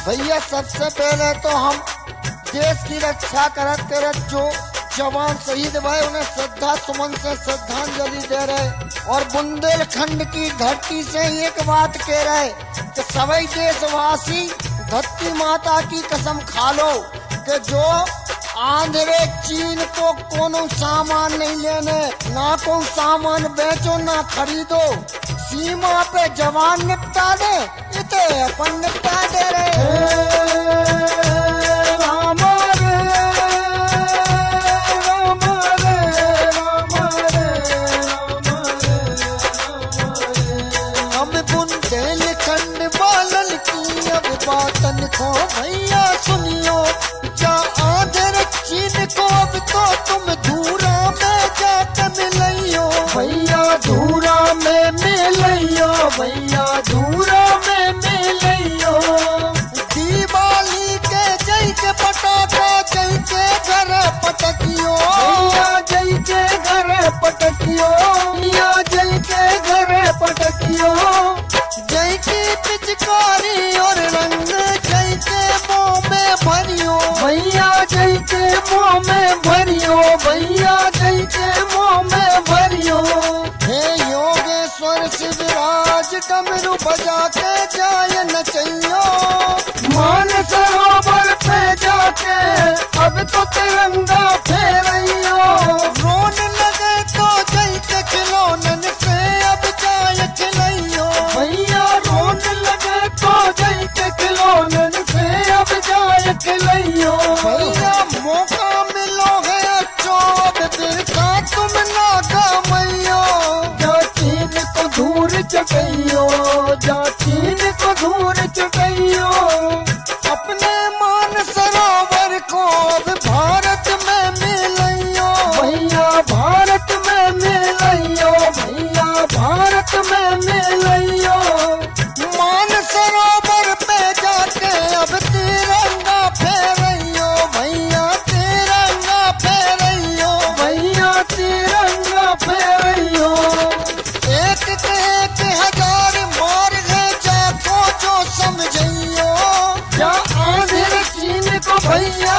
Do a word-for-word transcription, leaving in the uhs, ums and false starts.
भैया सबसे पहले तो हम देश की रक्षा करत करत जो जवान शहीद भय उन्हें श्रद्धा सुमन से श्रद्धांजलि दे रहे और बुंदेलखंड की धरती से एक बात कह रहे कि सभी देशवासी धरती माता की कसम खा लो कि जो आंध्रे चीन को कोनो सामान नहीं लेने, ना को सामान बेचो ना खरीदो, सीमा पे जवान निपटा दे, इते अपन निपटा दे रहे। बातन को भैया सुनियो, जा आंध्र चीन को अब तो तुम धूरा में जाकर मिलियो, भैया धूरा में मिलियो, भैया धूरा में मिलियो। दिवाली के जय के पटाखा जय के घर पटकियो, भैया जय के घर पटकियो, भैया जय के घर पटकियो। जय की पिचकारी और रंग जय के मुँह में भरियो, भैया जय के मुँह में भरियो, भैया जय के मुँह में भरियो। हे योगेश्वर शिवराज डमरू बजा के जाय नचैयो, मान सरोवर पे जाके अब तो तिरंगा फहराइयो। रोन लगे तो जय के खिलौनन से अब जाय खिलाइयो, भैया रोन लगे तो जय के खिलौनन से अब जाय खिलाइयो। भैया मौका मिलो है अच्छो अब फिर का तुम ना गमैयो, जा चीन को दूर चकैयो, जा चीन को दूर चकैयो। अपने मान सरोवर को अब भारत में मिलैयो, भैया भारत में मिलैयो, भैया भारत में मिलैयो। मान सरोवर पे जाके अब तिरंगा फहराइयो, भैया तिरंगा फहराइयो, भैया तिरंगा फहराइयो। एक के एक हजार मार है जाको जो समझियो, या आंध्र चीन को भैया